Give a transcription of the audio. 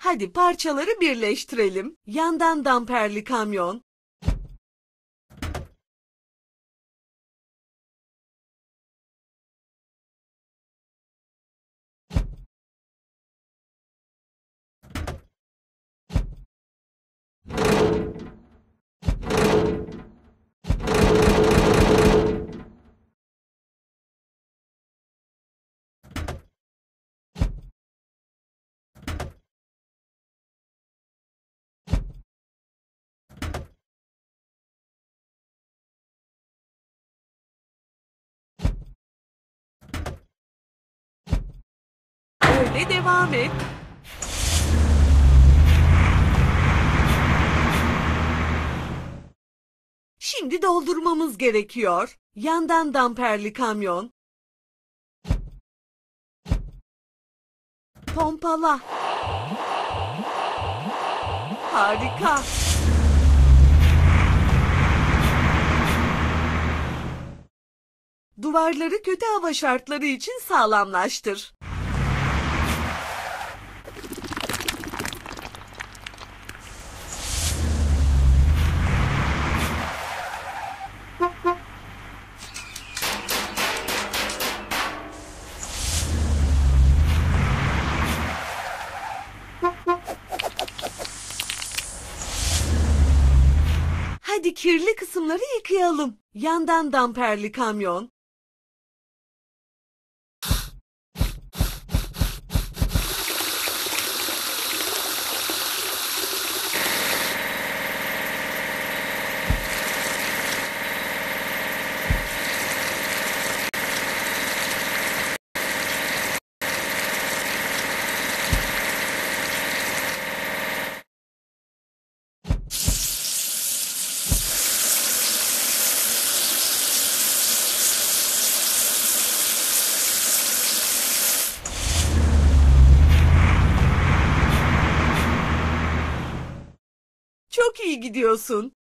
Hadi parçaları birleştirelim. Yandan damperli kamyon. Öyle devam et. Şimdi doldurmamız gerekiyor. Yandan damperli kamyon. Pompala. Harika. Duvarları kötü hava şartları için sağlamlaştır. Hadi kirli kısımları yıkayalım. Yandan damperli kamyon. Çok iyi gidiyorsun.